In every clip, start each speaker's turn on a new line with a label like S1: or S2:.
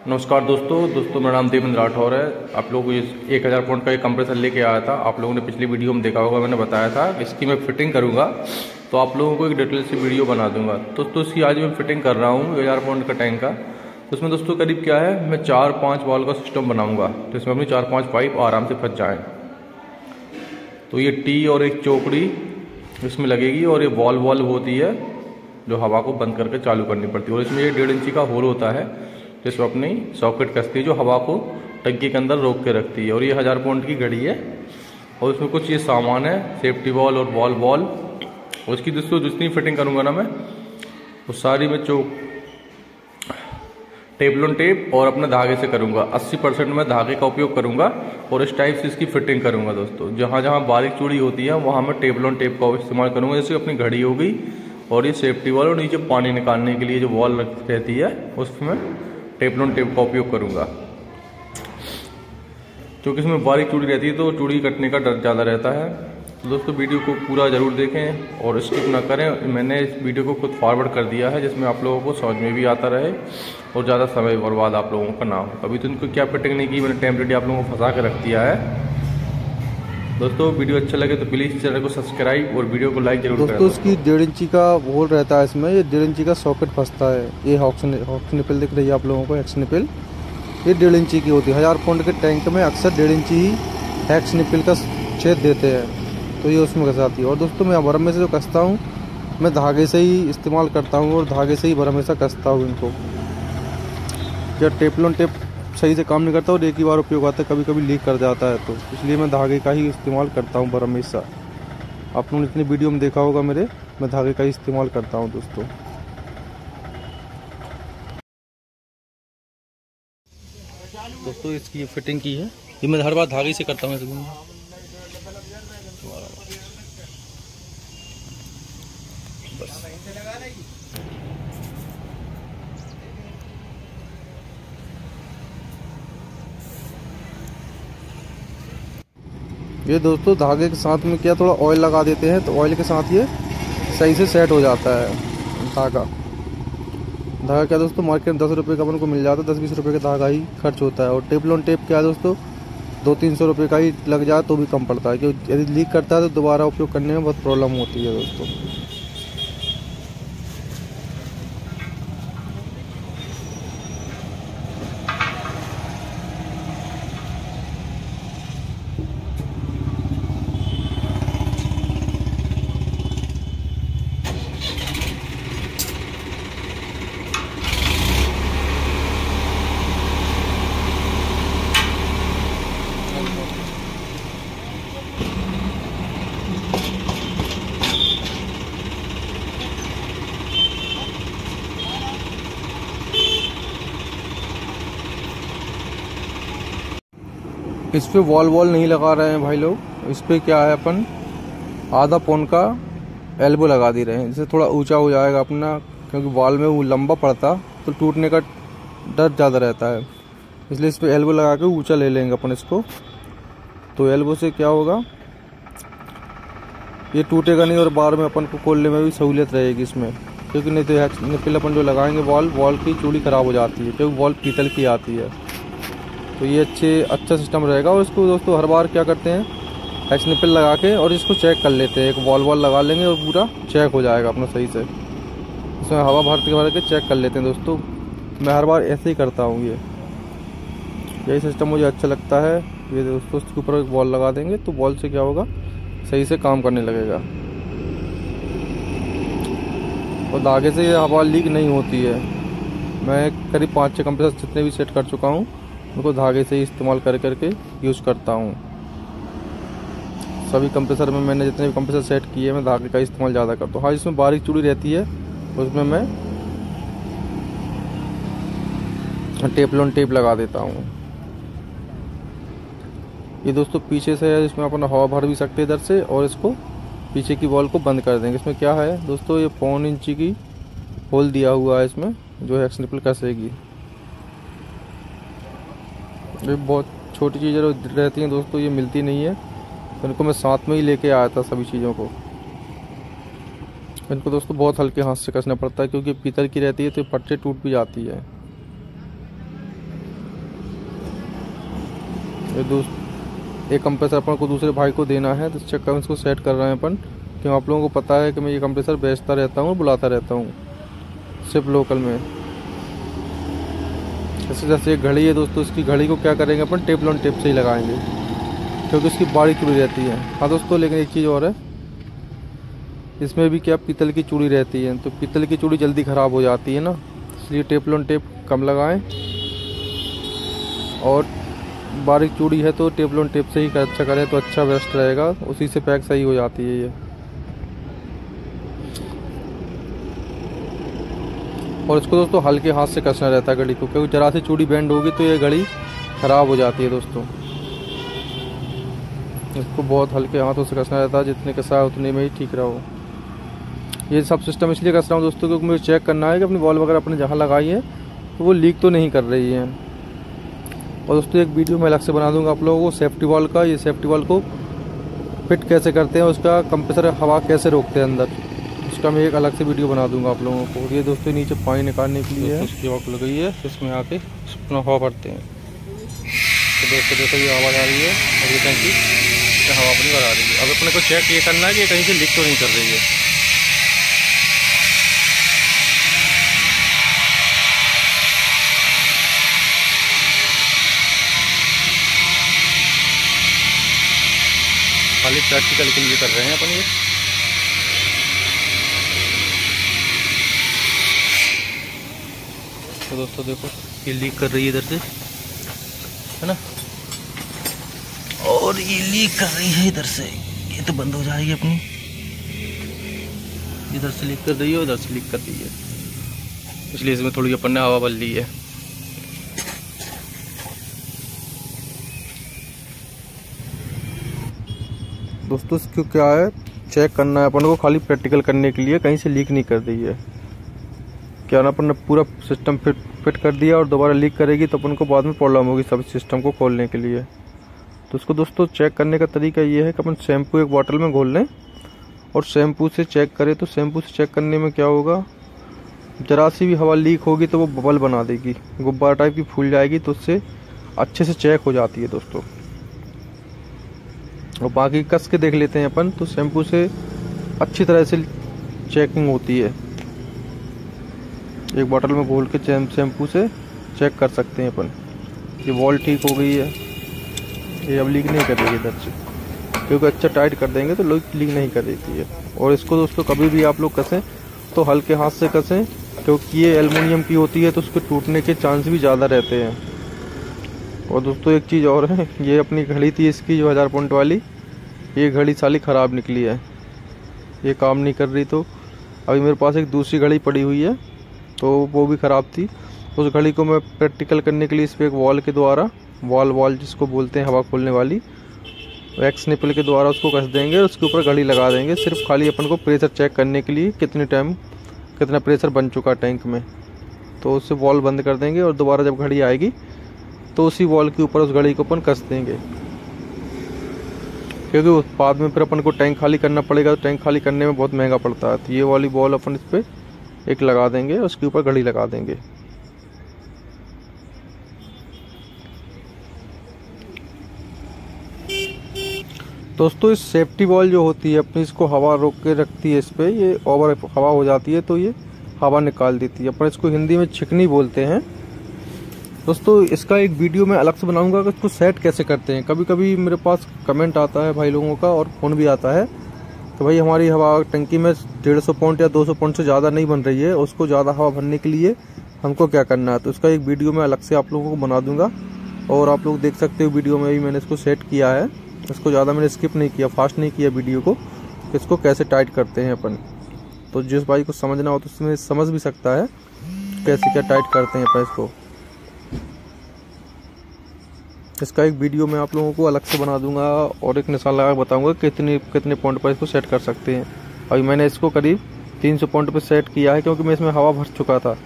S1: नमस्कार दोस्तों मेरा नाम देवेंद्र राठौर है। आप लोगों को ये 1000 पाउंड का एक कंप्रेसर लेके आया था। आप लोगों ने पिछली वीडियो में देखा होगा, मैंने बताया था इसकी मैं फिटिंग करूंगा, तो आप लोगों को एक डिटेल से वीडियो बना दूंगा। तो इसकी आज मैं फिटिंग कर रहा हूँ 1000 पाउंड का टैंक का। तो उसमें दोस्तों करीब क्या है, मैं 4-5 वॉल का सिस्टम बनाऊँगा, तो इसमें अपनी 4-5 पाइप आराम से फंस जाएँ। तो ये टी और एक चौकड़ी इसमें लगेगी, और ये वॉल होती है जो हवा को बंद करके चालू करनी पड़ती है, और इसमें ये 1.5 इंची का होल होता है जिसमें अपनी सॉकेट कसती है जो हवा को टंकी के अंदर रोक के रखती है। और ये 1000 पाउंड की घड़ी है, और इसमें कुछ ये सामान है, सेफ्टी वॉल और वॉल। और इसकी दोस्तों जितनी फिटिंग करूँगा ना मैं, वो सारी मैं टेपलोन टेप और अपने धागे से करूँगा। 80% मैं धागे का उपयोग करूँगा, और इस टाइप से इसकी फिटिंग करूँगा दोस्तों। जहाँ जहाँ बारीक चूड़ी होती है वहाँ मैं टेपलोन टेप का इस्तेमाल करूँगा। जैसे अपनी घड़ी हो गई, और ये सेफ्टी वॉल, और नीचे पानी निकालने के लिए जो वॉल रहती है उसमें टेपलोन टेप का उपयोग करूँगा। क्योंकि इसमें बारीक चूड़ी रहती है तो चूड़ी कटने का डर ज़्यादा रहता है। तो दोस्तों वीडियो को पूरा ज़रूर देखें और स्किप ना करें। मैंने इस वीडियो को खुद फॉरवर्ड कर दिया है जिसमें आप लोगों को समझ में भी आता रहे और ज़्यादा समय बर्बाद आप लोगों का ना हो। अभी तो इनको क्या फिटिंग नहीं की, मैंने टेम्परेरी आप लोगों को फंसा के रख दिया है। दोस्तों वीडियो अच्छा लगे तो प्लीज़ चैनल को सब्सक्राइब और वीडियो को लाइक जरूर करें।
S2: दोस्तों इसकी 1.5 इंची का होल रहता है, इसमें ये 1.5 इंची का सॉकेट फंसता है। ये हॉक्स निपल दिख रही है आप लोगों को, हेक्स निपल, ये 1.5 इंची की होती है। 1000 पाउंड के टैंक में अक्सर 1.5 इंची ही हेक्स निपल का छेद देते हैं, तो ये उसमें घसाती है। और दोस्तों मैं भरम में से जो कसता हूँ, मैं धागे से ही इस्तेमाल करता हूँ, और धागे से ही भरम हमेशा कसता हूँ इनको। जब टेपलोन टेप सही से काम नहीं करता और एक ही बार उपयोग आता है, कभी कभी लीक कर जाता है, तो इसलिए मैं धागे का ही इस्तेमाल करता हूँ हमेशा। आप लोगों ने इतनी वीडियो में देखा होगा मेरे, मैं धागे का ही इस्तेमाल करता हूँ दोस्तों इसकी फिटिंग की है, ये मैं हर बार धागे से करता हूँ। ये दोस्तों धागे के साथ में क्या थोड़ा ऑयल लगा देते हैं, तो ऑयल के साथ ये सही से सेट हो जाता है धागा क्या दोस्तों मार्केट में 10 रुपये का अपन को मिल जाता है, 10-20 रुपये का धागा ही खर्च होता है। और टेपलोन टेप क्या है दोस्तों, 200-300 रुपये का ही लग जाए तो भी कम पड़ता है, क्योंकि यदि लीक करता है तो दोबारा उपयोग करने में बहुत प्रॉब्लम होती है दोस्तों। इस पे वॉल नहीं लगा रहे हैं भाई लोग, इस पे क्या है अपन आधा पाउंड का एल्बो लगा दे रहे हैं, जिससे थोड़ा ऊंचा हो जाएगा अपना, क्योंकि वॉल में वो लंबा पड़ता तो टूटने का डर ज़्यादा रहता है, इसलिए इस पे एल्बो लगा के ऊंचा ले लेंगे अपन इसको। तो एल्बो से क्या होगा, ये टूटेगा नहीं और बार में अपन को खोलने में भी सहूलियत रहेगी इसमें, क्योंकि नहीं तो निपल अपन जो लगाएंगे वॉल की चूड़ी ख़राब हो जाती है, क्योंकि वॉल पीतल की आती है। तो ये अच्छा सिस्टम रहेगा। और इसको दोस्तों हर बार क्या करते हैं, हेक्स निपल लगा के और इसको चेक कर लेते हैं, एक वॉल लगा लेंगे और पूरा चेक हो जाएगा अपना सही से। इसमें हवा भर के चेक कर लेते हैं दोस्तों। मैं हर बार ऐसे ही करता हूँ, यही सिस्टम मुझे अच्छा लगता है। ये दोस्तों इसके ऊपर एक वॉल लगा देंगे तो वॉल से क्या होगा, सही से काम करने लगेगा, और धागे से ये हवा लीक नहीं होती है। मैं करीब 5-6 कंप्रेसर जितने भी सेट कर चुका हूँ, उनको धागे से ही इस्तेमाल करके यूज़ करता हूँ। सभी कंप्रेसर में मैंने जितने भी कंप्रेसर सेट किए, मैं धागे का इस्तेमाल ज़्यादा करता हूँ। हाँ, जिसमें बारीक चूड़ी रहती है उसमें मैं टेपलोन टेप लगा देता हूँ। ये दोस्तों पीछे से है, इसमें अपन हवा भर भी सकते हैं इधर से, और इसको पीछे की वॉल को बंद कर देंगे। इसमें क्या है दोस्तों, ये 1.25 इंची की होल दिया हुआ है इसमें, जो हेक्स निपल कसेगी। ये बहुत छोटी चीज़ें रहती हैं दोस्तों, ये मिलती नहीं है, तो इनको मैं साथ में ही लेके आया था सभी चीज़ों को। इनको दोस्तों बहुत हल्के हाथ से कसना पड़ता है, क्योंकि पीतल की रहती है तो पट्टे टूट भी जाती है। एक कंप्रेसर अपन को दूसरे भाई को देना है, तो इस चक्कर में इसको सेट कर रहे हैं अपन, क्यों आप लोगों को पता है कि मैं ये कंप्रेसर बेचता रहता हूँ, बुलाता रहता हूँ सिर्फ लोकल में। जैसे एक घड़ी है दोस्तों, इसकी घड़ी को क्या करेंगे अपन टेपलॉन टेप से ही लगाएंगे, क्योंकि इसकी बाड़ी चूड़ी रहती है। हाँ दोस्तों, लेकिन एक चीज़ और है, इसमें भी क्या पीतल की चूड़ी रहती है, तो पीतल की चूड़ी जल्दी ख़राब हो जाती है ना, इसलिए टेपलॉन टेप कम लगाएं। और बारीक चूड़ी है तो टेपलॉन टेप से ही अच्छा करें तो अच्छा बेस्ट रहेगा, उसी से पैक सही हो जाती है ये। और इसको दोस्तों हल्के हाथ से कसना रहता है घड़ी को, क्योंकि जरा सी चूड़ी बेंड होगी तो ये घड़ी ख़राब हो जाती है दोस्तों। इसको बहुत हल्के हाथों से कसना रहता है, जितने कसा है उतने में ही ठीक रहो। ये सब सिस्टम इसलिए कस रहा हूँ दोस्तों, क्योंकि मुझे चेक करना है कि अपनी वॉल वगैरह अपने जहाँ लगाई है तो वो लीक तो नहीं कर रही है। और दोस्तों एक वीडियो मैं अलग से बना दूंगा आप लोगों को सेफ्टी वॉल का, ये सेफ्टी वॉल को फिट कैसे करते हैं, उसका कंप्रेसर हवा कैसे रोकते हैं अंदर, उसका मैं एक अलग से वीडियो बना दूंगा आप लोगों को। ये दोस्तों नीचे पानी निकालने के लिए उसकी हवा लग गई है, इसमें आके अपना हवा भरते हैं। तो दोस्तों देखो ये आवाज़ आ रही है और ये टंकी हवा अपनी भरा रही है। अब अपने को चेक ये करना है कि कहीं से लीक तो नहीं कर रही है। खाली प्रैक्टिकल के लिए कर रहे हैं अपन ये। तो दोस्तों देखो ये लीक कर रही है इधर से, है ना, और ये लीक कर रही है इधर से, ये तो बंद हो जाएगी अपनी। इधर से लीक कर रही है, उधर से लीक कर रही है, इसलिए इसमें थोड़ी अपन ने हवा भर ली है। दोस्तों इसको क्या है चेक करना है अपन को, खाली प्रैक्टिकल करने के लिए, कहीं से लीक नहीं कर रही है। क्या ना अपन ने पूरा सिस्टम फिट कर दिया और दोबारा लीक करेगी तो अपन को बाद में प्रॉब्लम होगी सब सिस्टम को खोलने के लिए। तो उसको दोस्तों चेक करने का तरीका ये है कि अपन शैम्पू एक बॉटल में घोल लें और शैम्पू से चेक करें। तो शैम्पू से चेक करने में क्या होगा, जरा सी भी हवा लीक होगी तो वो बबल बना देगी, गुब्बारा टाइप की फूल जाएगी, तो उससे अच्छे से चेक हो जाती है दोस्तों। और बाकी कस के देख लेते हैं अपन, तो शैम्पू से अच्छी तरह से चेकिंग होती है। एक बोतल में घोल के शैम्पू से चेक कर सकते हैं अपन। ये वॉल ठीक हो गई है, ये अब लीक नहीं कर रही है इधर से, क्योंकि अच्छा टाइट कर देंगे तो लीक नहीं कर रही है। और इसको दोस्तों कभी भी आप लोग कसें तो हल्के हाथ से कसें, क्योंकि ये एल्युमिनियम की होती है तो उसके टूटने के चांस भी ज़्यादा रहते हैं। और दोस्तों एक चीज़ और है, ये अपनी घड़ी थी इसकी जो 1000 पॉइंट वाली, ये घड़ी साली ख़राब निकली है, ये काम नहीं कर रही। तो अभी मेरे पास एक दूसरी घड़ी पड़ी हुई है तो वो भी ख़राब थी। उस घड़ी को मैं प्रैक्टिकल करने के लिए इस पर एक वॉल के द्वारा, वॉल जिसको बोलते हैं हवा खोलने वाली, एक्स निपल के द्वारा उसको कस देंगे और उसके ऊपर घड़ी लगा देंगे, सिर्फ खाली अपन को प्रेशर चेक करने के लिए कितना प्रेशर बन चुका टैंक में। तो उससे वॉल बंद कर देंगे और दोबारा जब घड़ी आएगी तो उसी वॉल के ऊपर उस घड़ी को अपन कस देंगे, क्योंकि उस बाद में फिर अपन को टैंक खाली करना पड़ेगा, तो टैंक खाली करने में बहुत महंगा पड़ता है। तो ये वाली बॉल अपन इस पर एक लगा देंगे, उसके ऊपर घड़ी लगा देंगे। दोस्तों इस सेफ्टी बॉल जो होती है अपनी, इसको हवा रोक के रखती है, इस पर ये ओवर हवा हो जाती है तो ये हवा निकाल देती है। अपन इसको हिंदी में छिकनी बोलते हैं। दोस्तों इसका एक वीडियो मैं अलग से बनाऊंगा कि इसको सेट कैसे करते हैं। कभी कभी मेरे पास कमेंट आता है भाई लोगों का और फ़ोन भी आता है तो भाई हमारी हवा टंकी में 150 पॉइंट या 200 पॉइंट से ज़्यादा नहीं बन रही है, उसको ज़्यादा हवा भरने के लिए हमको क्या करना है। तो इसका एक वीडियो मैं अलग से आप लोगों को बना दूंगा और आप लोग देख सकते हो वीडियो में भी मैंने इसको सेट किया है। इसको ज़्यादा मैंने स्किप नहीं किया, फास्ट नहीं किया वीडियो को, इसको कैसे टाइट करते हैं अपन। तो जिस भाई को समझना हो तो उसमें समझ भी सकता है कैसे क्या टाइट करते हैं अपन इसको। इसका एक वीडियो मैं आप लोगों को अलग से बना दूंगा और एक निशान लगा बताऊंगा कितने पॉइंट पर इसको सेट कर सकते हैं। अभी मैंने इसको करीब 300 पॉइंट पर सेट किया है, क्योंकि मैं इसमें हवा भर चुका था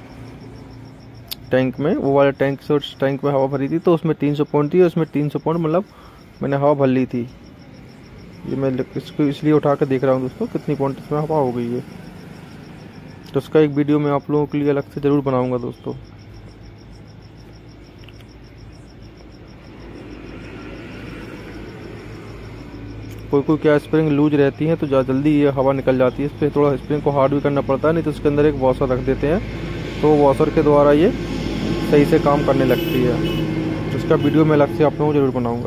S2: टैंक में, वो वाले टैंक से उस टैंक में हवा भरी थी तो उसमें 300 पॉइंट थी, उसमें 300 पॉइंट मतलब मैंने हवा भर ली थी। ये मैं इसको इसलिए उठा कर देख रहा हूँ दोस्तों कितनी पॉइंट इसमें हवा हो गई है। तो उसका एक वीडियो मैं आप लोगों के लिए अलग से ज़रूर बनाऊंगा दोस्तों। कोई कोई क्या स्प्रिंग लूज रहती है तो जल्दी ये हवा निकल जाती है। इस पर थोड़ा स्प्रिंग को हार्ड भी करना पड़ता है, नहीं तो उसके अंदर एक वॉशर रख देते हैं तो वॉशर के द्वारा ये सही से काम करने लगती है। इसका वीडियो मैं अलग से आप लोगों को जरूर बनाऊँगा।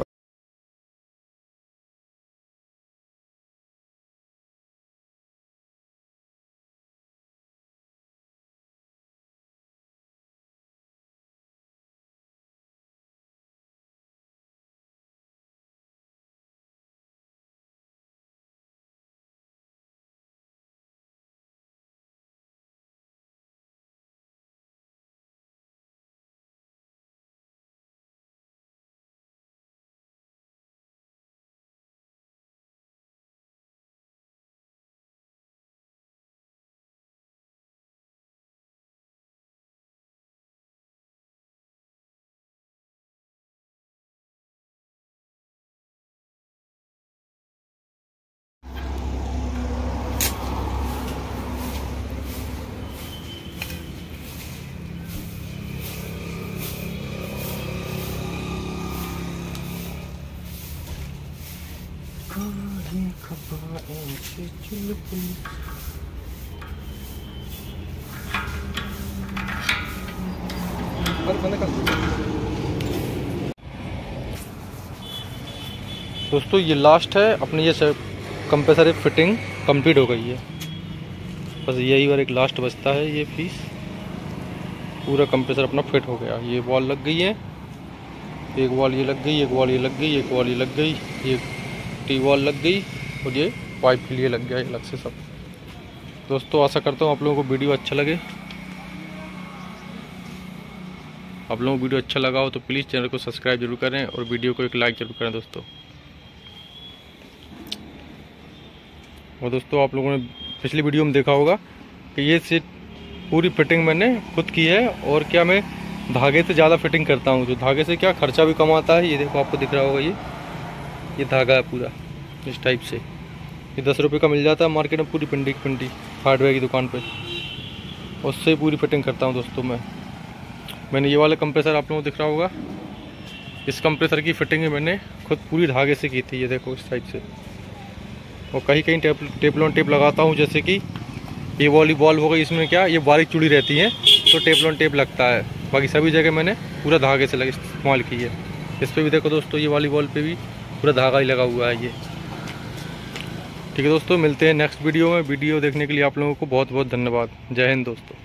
S2: दोस्तों ये लास्ट है अपनी, ये कंप्रेसर फिटिंग कंप्लीट हो गई है। बस यही बार एक लास्ट बचता है ये पीस, पूरा कंप्रेसर अपना फिट हो गया। ये वॉल लग गई है, एक वॉल ये लग गई, एक वॉल ये लग गई, एक वॉल ये लग गई, एक टी वॉल लग गई और ये पाइप के लिए लग गया अलग से सब। दोस्तों आशा करता हूँ आप लोगों को वीडियो अच्छा लगे। आप लोगों को वीडियो अच्छा लगा हो तो प्लीज़ चैनल को सब्सक्राइब जरूर करें और वीडियो को एक लाइक जरूर करें दोस्तों। और दोस्तों आप लोगों ने पिछली वीडियो में देखा होगा कि ये सीट पूरी फिटिंग मैंने खुद की है, और क्या मैं धागे से ज़्यादा फिटिंग करता हूँ, जो धागे से क्या खर्चा भी कम आता है। ये देखो आपको दिख रहा होगा, ये धागा है पूरा इस टाइप से, ये 10 रुपये का मिल जाता है मार्केट में, पूरी पिंडी की पिंडी हार्डवेयर की दुकान पे, उससे पूरी फिटिंग करता हूँ दोस्तों मैंने ये वाला कंप्रेसर आप लोगों को दिख रहा होगा, इस कंप्रेसर की फिटिंग मैंने खुद पूरी धागे से की थी। ये देखो इस टाइप से, और कहीं कहीं टेपलॉन टेप लगाता हूँ, जैसे कि ये वाली बॉल हो गई, इसमें क्या ये बारीक चूड़ी रहती है तो टेपलॉन टेप लगता है। बाकी सभी जगह मैंने पूरा धागे से इस्तेमाल की है। इस पर भी देखो दोस्तों, ये वाली बॉल पे भी पूरा धागा ही लगा हुआ है ये। ठीक है दोस्तों, मिलते हैं नेक्स्ट वीडियो में। वीडियो देखने के लिए आप लोगों को बहुत बहुत धन्यवाद। जय हिंद दोस्तों।